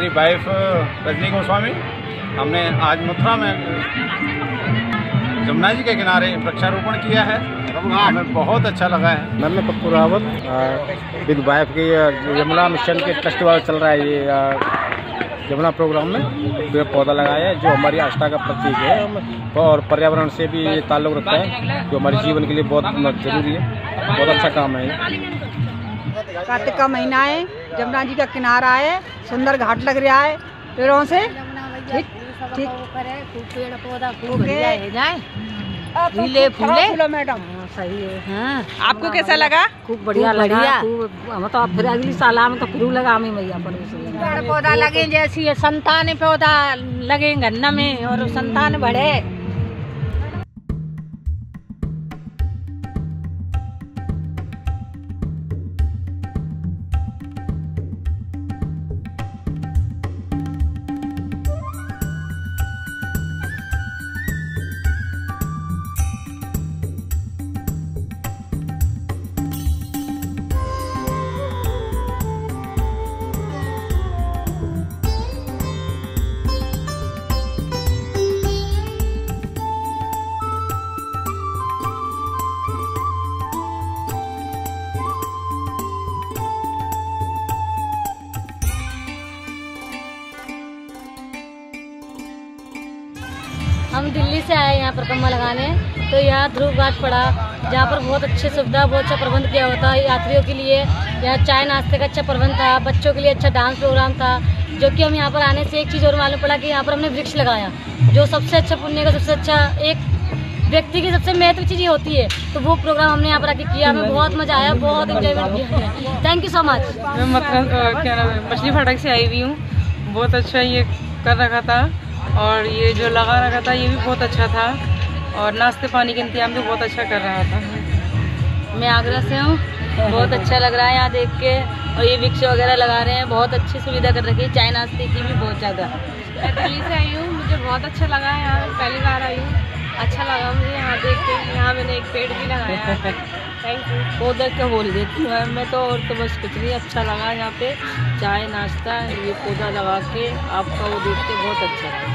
मेरी वाइफ रजनी गोस्वामी। हमने आज मथुरा में जमुना जी के किनारे वृक्षारोपण किया है। हमें बहुत अच्छा लगा है। मैं पप्पू रावत विद वाइफ की यमुना मिशन के ट्रस्ट वाला चल रहा है ये यमुना प्रोग्राम में पेड़ पौधा लगाया है जो हमारी आस्था का प्रतीक है और पर्यावरण से भी ये ताल्लुक़ रखता है जो हमारे जीवन के लिए बहुत जरूरी है। बहुत अच्छा काम है। कार्तिक का महीना है, जमुना जी का किनारा है, सुंदर घाट लग रहा है पेड़ों से। ठीक ठीक पेड़ पौधा खूब जाए फूले फूले मैडम सही है। हाँ, आपको कैसा लगा? खूब बढ़िया लगा। हम तो फिर अगली साल हम तो फिर लगा मैया पर पेड़ पौधा लगे जैसी संतान पौधा लगे गन्ना में और संतान बढ़े। हम दिल्ली से आए यहाँ पर कम्मा लगाने, तो यहाँ ध्रुव घाट पड़ा जहाँ पर बहुत अच्छी सुविधा, बहुत अच्छा प्रबंध किया होता है यात्रियों के लिए। यहाँ चाय नाश्ते का अच्छा प्रबंध था, बच्चों के लिए अच्छा डांस प्रोग्राम था। जो कि हम यहाँ पर आने से एक चीज़ और मालूम पड़ा कि यहाँ पर हमने वृक्ष लगाया, जो सबसे अच्छा पुण्य का सबसे अच्छा एक व्यक्ति की सबसे महत्व चीज़ होती है। तो वो प्रोग्राम हमने यहाँ पर आके किया, हमें बहुत मज़ा आया, बहुत इंजॉयमेंट किया। Thank you so much. मैं मतलब क्या नाम है मछली फाटक से आई हुई हूँ। बहुत अच्छा ये कर रखा था और ये जो लगा रखा था ये भी बहुत अच्छा था और नाश्ते पानी का इंतजाम भी बहुत अच्छा कर रहा था। मैं आगरा से हूँ, बहुत अच्छा लग रहा है यहाँ देख के। और ये वृक्ष वगैरह लगा रहे हैं, बहुत अच्छी सुविधा कर रखी है, चाय नाश्ते की भी बहुत ज़्यादा। मैं दिल्ली से आई हूँ, मुझे बहुत अच्छा लगा है यहाँ, पहली बार आई हूँ। अच्छा लगा मुझे यहाँ देख के। यहाँ मैंने एक पेड़ भी लगाया है। Thank you. पौधा क्या बोल देती हूँ मैं तो, और तो बस कुछ नहीं। अच्छा लगा यहाँ पे चाय नाश्ता, ये पौधा लगा के आपका वो देख के बहुत अच्छा लगा।